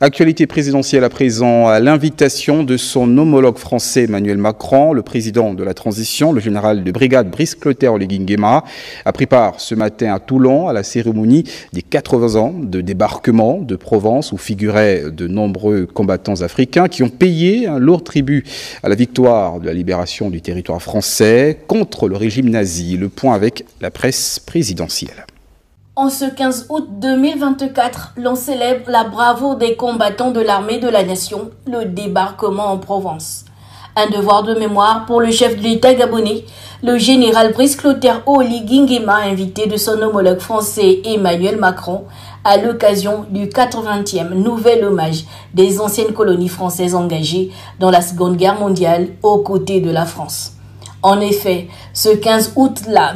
Actualité présidentielle à présent, à l'invitation de son homologue français Emmanuel Macron, le président de la transition, le général de brigade Brice Clotaire Oligui Nguema, a pris part ce matin à Toulon à la cérémonie des 80 ans de débarquement de Provence où figuraient de nombreux combattants africains qui ont payé un lourd tribut à la victoire de la libération du territoire français contre le régime nazi. Le point avec la presse présidentielle. En ce 15 août 2024, l'on célèbre la bravoure des combattants de l'armée de la nation, le débarquement en Provence. Un devoir de mémoire pour le chef de l'État gabonais, le général Brice Clotaire Oligui Nguema, invité de son homologue français Emmanuel Macron, à l'occasion du 80e nouvel hommage des anciennes colonies françaises engagées dans la Seconde Guerre mondiale aux côtés de la France. En effet, ce 15 août-là,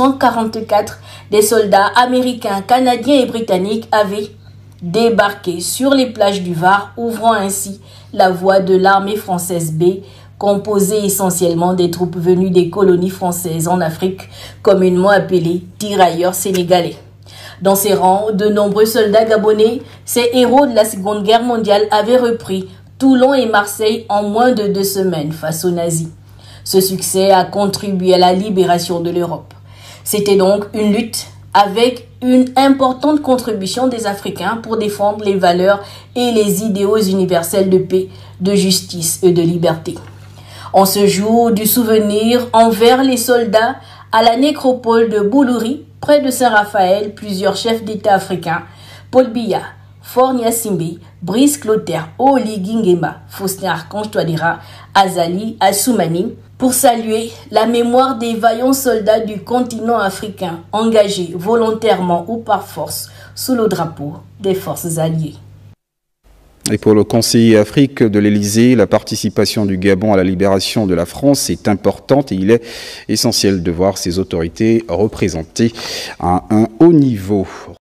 1944, des soldats américains, canadiens et britanniques avaient débarqué sur les plages du Var, ouvrant ainsi la voie de l'armée française B, composée essentiellement des troupes venues des colonies françaises en Afrique, communément appelées tirailleurs sénégalais. Dans ses rangs, de nombreux soldats gabonais, ces héros de la Seconde Guerre mondiale, avaient repris Toulon et Marseille en moins de 2 semaines face aux nazis. Ce succès a contribué à la libération de l'Europe. C'était donc une lutte avec une importante contribution des Africains pour défendre les valeurs et les idéaux universels de paix, de justice et de liberté. En ce jour du souvenir envers les soldats, à la nécropole de Boulouri, près de Saint-Raphaël, plusieurs chefs d'État africains, Paul Biya, Faure Gnassingbé, Brice Clotaire Oligui Nguema, Faustin Archange Touadéra, Azali Assoumani, pour saluer la mémoire des vaillants soldats du continent africain engagés volontairement ou par force sous le drapeau des forces alliées. Et pour le conseiller Afrique de l'Élysée, la participation du Gabon à la libération de la France est importante et il est essentiel de voir ces autorités représentées à un haut niveau.